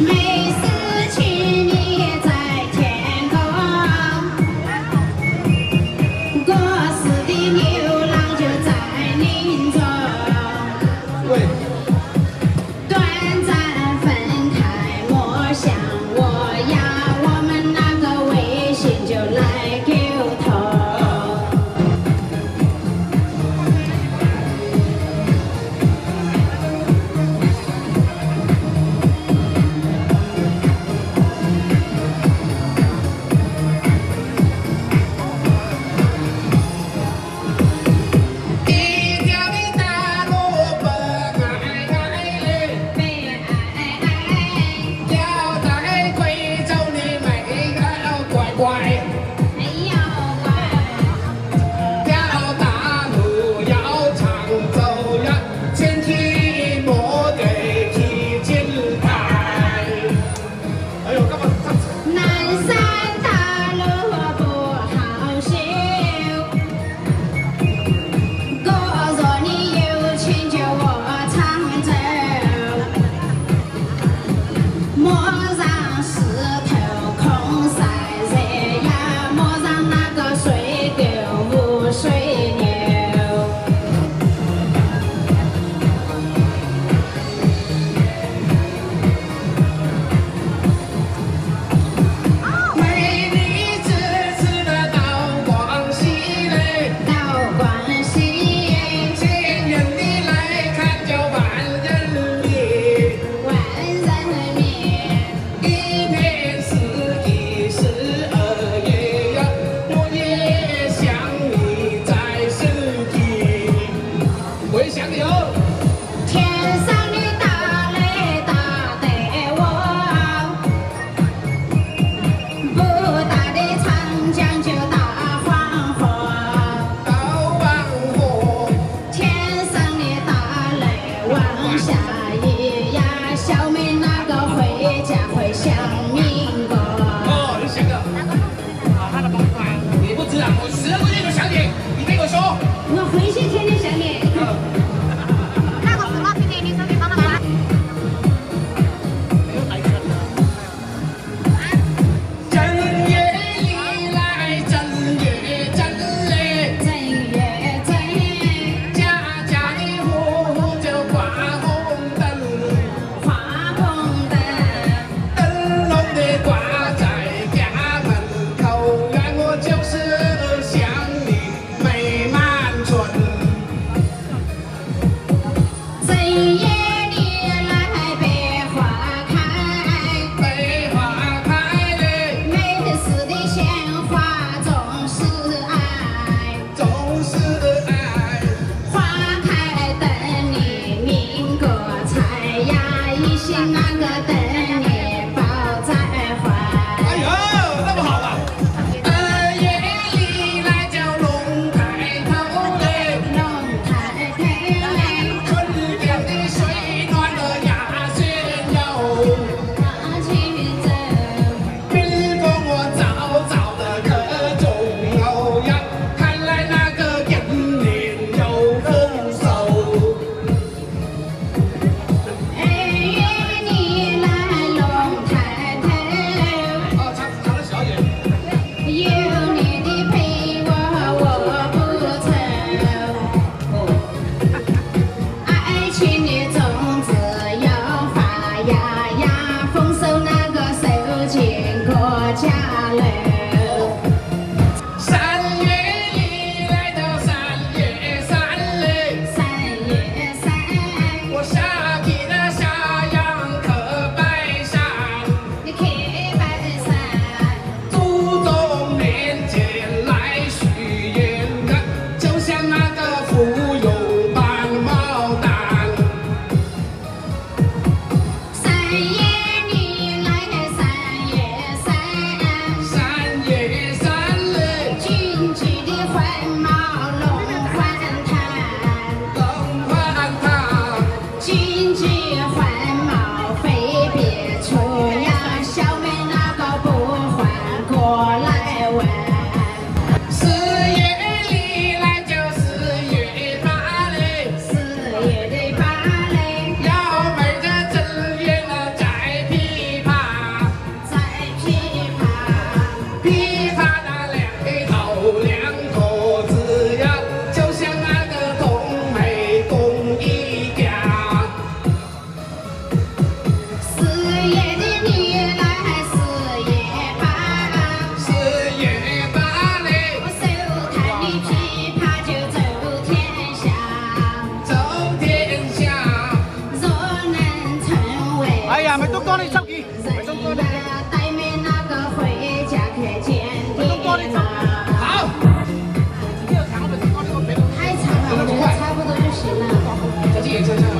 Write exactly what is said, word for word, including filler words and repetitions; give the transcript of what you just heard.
没事情你在天空，过世的牛郎就在林中。 喂， 短暂分开莫想我呀，我们那个微信就来沟通。 莫让石头空晒热呀，莫让那个水沟无水流。美女支持的到广西嘞，到广西，亲眼的来看就万人迷，万人迷。 一年四季十二月呀，我也想你在身体。我也想你哦。天上的大雷打得我，不打的长江就打黄河。打黄河。天上的大雷往下一呀，小妹那个回家会想民国。哦，你想的。啊，他的包出来。你不知道，我十个月就想你，你听我说。我回去天天想你。那个什么，弟弟，你手机帮他拿。正月里来，正月正嘞，正月正，家家的户户就挂红灯，挂红灯，灯笼的挂在家门口呀，我就是想你美满春。正月里来百花开，百花开嘞，美死的鲜花总是爱，总是爱。花开等你民国彩呀，一心那个等你抱在怀。哎呦，那么好啊！二月里来叫龙抬头嘞，龙抬头嘞，春天的水暖了鸭血肉，鸭血肉。兵工我早早的可中了呀，看来那个今年有丰收。二月里来龙中国的手机，中国的。 带妹那个回家可见天啊！ 好。太长了， 我觉得差不多就行了。 小心眼，小心。